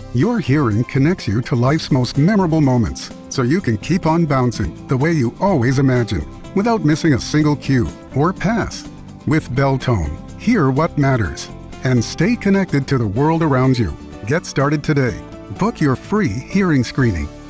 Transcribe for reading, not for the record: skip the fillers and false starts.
Your hearing connects you to life's most memorable moments, so you can keep on bouncing the way you always imagined, without missing a single cue or pass. With Beltone, hear what matters, and stay connected to the world around you. Get started today. Book your free hearing screening